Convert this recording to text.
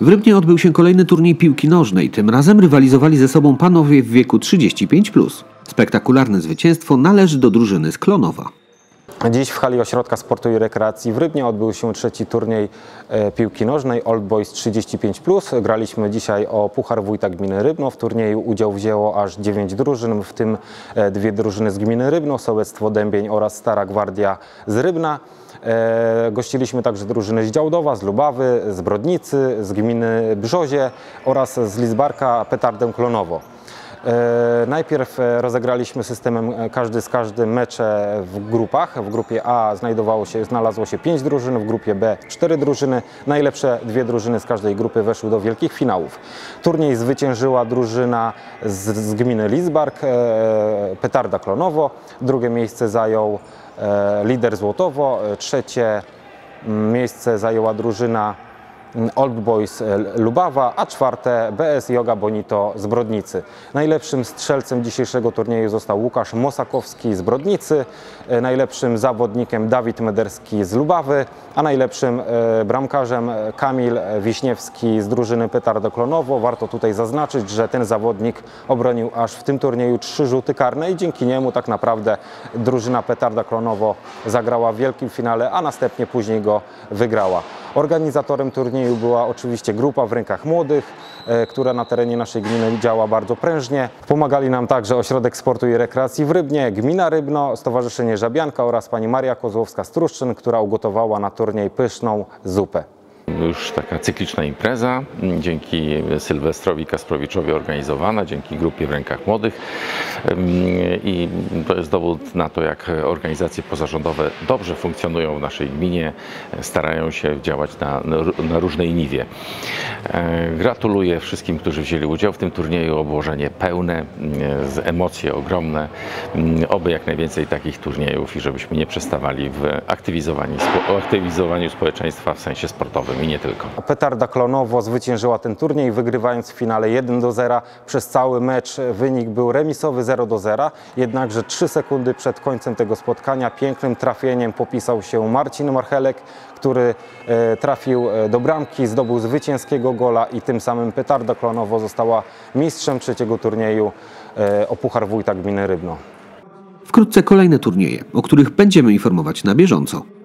W Rybnie odbył się kolejny turniej piłki nożnej. Tym razem rywalizowali ze sobą panowie w wieku 35+. Spektakularne zwycięstwo należy do drużyny z Klonowa. Dziś w hali Ośrodka Sportu i Rekreacji w Rybnie odbył się trzeci turniej piłki nożnej Old Boys 35+. Graliśmy dzisiaj o Puchar Wójta Gminy Rybno. W turnieju udział wzięło aż 9 drużyn, w tym 2 drużyny z gminy Rybno, Sołectwo Dębień oraz Stara Gwardia z Rybna. Gościliśmy także drużyny z Działdowa, z Lubawy, z Brodnicy, z gminy Brzozie oraz z Lidzbarka Petardę Klonowo. Najpierw rozegraliśmy systemem każdy z każdym mecze w grupach. W grupie A znalazło się 5 drużyn, w grupie B 4 drużyny. Najlepsze 2 drużyny z każdej grupy weszły do wielkich finałów. Turniej zwyciężyła drużyna z gminy Lidzbark, Petarda Klonowo. Drugie miejsce zajął Lider Złotowo, trzecie miejsce zajęła drużyna Old Boys Lubawa, a czwarte BS Yoga Bonito z Brodnicy. Najlepszym strzelcem dzisiejszego turnieju został Łukasz Mosakowski z Brodnicy, najlepszym zawodnikiem Dawid Mederski z Lubawy, a najlepszym bramkarzem Kamil Wiśniewski z drużyny Petarda Klonowo. Warto tutaj zaznaczyć, że ten zawodnik obronił aż w tym turnieju 3 rzuty karne i dzięki niemu tak naprawdę drużyna Petarda Klonowo zagrała w wielkim finale, a następnie później go wygrała. Organizatorem turnieju była oczywiście grupa w rękach młodych, która na terenie naszej gminy działa bardzo prężnie. Pomagali nam także Ośrodek Sportu i Rekreacji w Rybnie, Gmina Rybno, Stowarzyszenie Żabianka oraz pani Maria Kozłowska z Truszczyn, która ugotowała na turniej pyszną zupę. Już taka cykliczna impreza, dzięki Sylwestrowi Kasprowiczowi organizowana, dzięki grupie w rękach młodych i to jest dowód na to, jak organizacje pozarządowe dobrze funkcjonują w naszej gminie, starają się działać na różnej niwie. Gratuluję wszystkim, którzy wzięli udział w tym turnieju, obłożenie pełne, emocje ogromne, oby jak najwięcej takich turniejów i żebyśmy nie przestawali w aktywizowaniu społeczeństwa w sensie sportowym. I nie tylko. Petarda Klonowo zwyciężyła ten turniej, wygrywając w finale 1-0. Przez cały mecz wynik był remisowy 0-0, jednakże 3 sekundy przed końcem tego spotkania pięknym trafieniem popisał się Marcin Marchelek, który trafił do bramki, zdobył zwycięskiego gola i tym samym Petarda Klonowo została mistrzem trzeciego turnieju o Puchar Wójta Gminy Rybno. Wkrótce kolejne turnieje, o których będziemy informować na bieżąco.